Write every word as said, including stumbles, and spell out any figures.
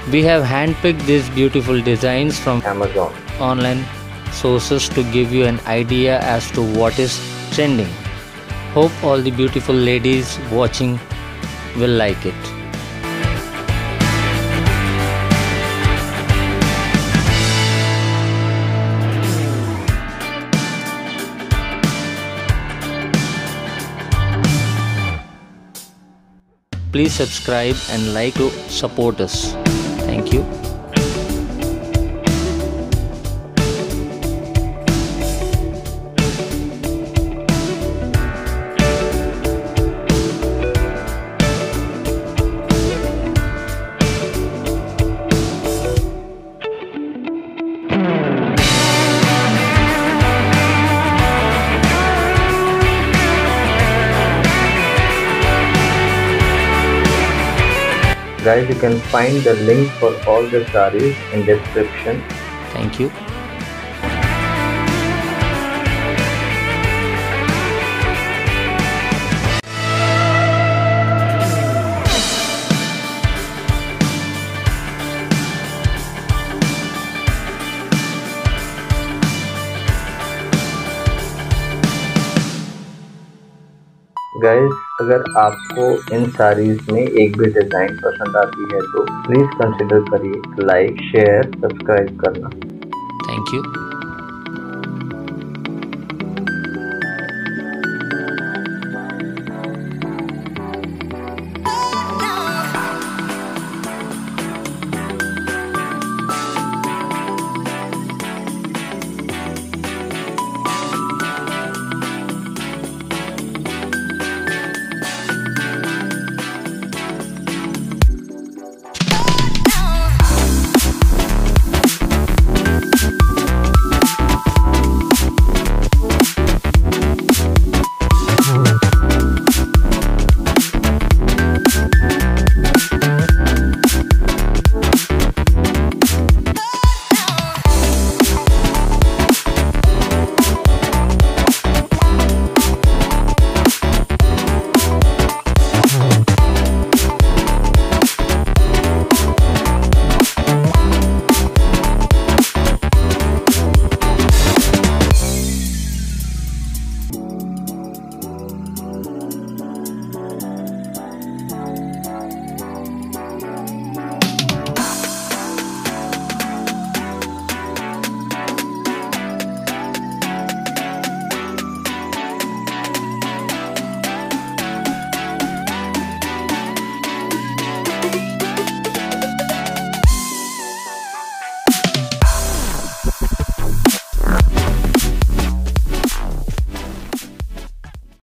We have handpicked these beautiful designs from Amazon online sources to give you an idea as to what is trending. Hope all the beautiful ladies watching will like it. Please subscribe and like to support us. Thank you. Guys, you can find the link for all the sarees in description. Thank you. Guys, अगर आपको इन साड़ीज में एक भी design पसंद आती है तो please consider करिए लाइक, शेयर, सब्सक्राइब करना। Thank you.